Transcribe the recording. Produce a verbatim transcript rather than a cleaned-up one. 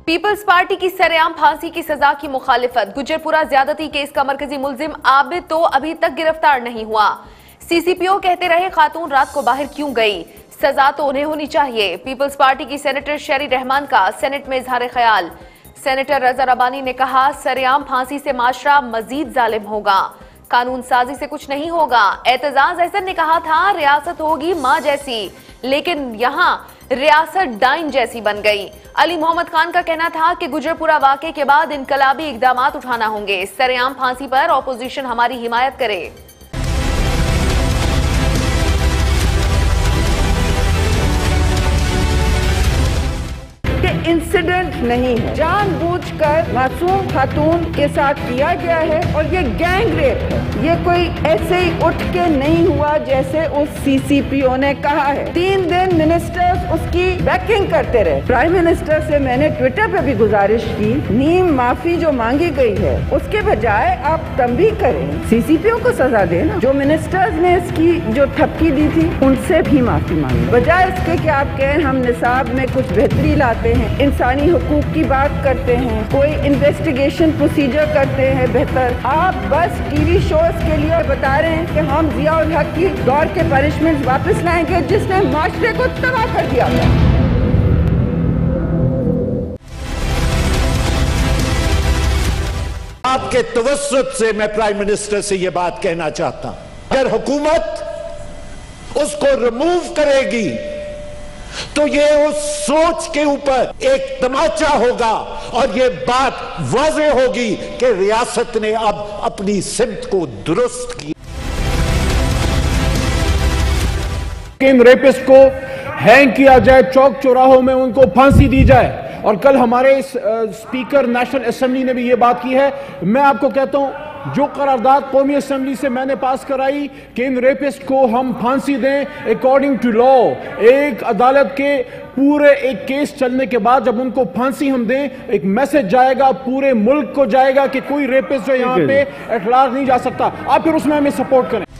Peoples party की सरेआम फांसी की सजा की मुखालिफत। गुजरपुरा ज्यादती केस का मरकजी मुलजिम आबिद तो अभी तक गिरफ्तार नहीं हुआ। सीसीपीओ कहते रहे खातून रात को बाहर क्यों गई, सजा तो उन्हें होनी चाहिए। पीपल्स पार्टी की सेनेटर शेरी रहमान का सेनेट में इजहार ख्याल। सेनेटर रजा रबानी ने कहा, सरेआम फांसी से माशरा मजीद जालिम होगा, कानून साजी से कुछ नहीं होगा। एतजाज अहसन ने कहा था, रियासत होगी मां जैसी, लेकिन यहाँ रियासत डाइन जैसी बन गई। अली मोहम्मद खान का कहना था कि गुजरपुरा वाक़े के बाद इनकलाबी इकदामात उठाना होंगे। सरेआम फांसी पर ऑपोजिशन हमारी हिमायत करे। इंसिडेंट नहीं है, जानबूझकर मासूम खातून के साथ किया गया है और ये गैंग रेप है। ये कोई ऐसे ही उठ के नहीं हुआ जैसे उस सीसीपीओ ने कहा है। तीन दिन मिनिस्टर्स उसकी बैकिंग करते रहे। प्राइम मिनिस्टर से मैंने ट्विटर पे भी गुजारिश की, नीम माफी जो मांगी गई है उसके बजाय आप तंबीह करें, सीसीपीओ को सजा देना। जो मिनिस्टर्स ने इसकी जो थपकी दी थी उनसे भी माफी मांगी, बजाय इसके कि आप कहें हम निसाब में कुछ बेहतरी लाते हैं, इंसानी हुकूक की बात करते हैं, कोई इन्वेस्टिगेशन प्रोसीजर करते हैं बेहतर। आप बस टीवी शोज के लिए बता रहे हैं कि हम जिया उल हक की दौर के पनिशमेंट वापस लाएंगे जिसने माशरे को तबाह कर दिया था। आपके तवस्सुत से मैं प्राइम मिनिस्टर से यह बात कहना चाहता हूं, अगर हुकूमत उसको रिमूव करेगी तो ये उस सोच के ऊपर एक तमाचा होगा और ये बात वाज़ेह होगी कि रियासत ने अब अपनी सिमत को दुरुस्त की। इन रेपिस्ट को हैंग किया जाए, चौक चौराहों में उनको फांसी दी जाए। और कल हमारे स्पीकर नेशनल असेंबली ने भी ये बात की है। मैं आपको कहता हूं, जो करारदाद कौमी असेंबली से मैंने पास कराई कि इन रेपिस्ट को हम फांसी दें अकॉर्डिंग टू लॉ, एक अदालत के पूरे एक केस चलने के बाद जब उनको फांसी हम दें, एक मैसेज जाएगा पूरे मुल्क को जाएगा कि कोई रेपिस्ट जो यहां पे एट लार्ज नहीं जा सकता। आप फिर उसमें हमें सपोर्ट करें।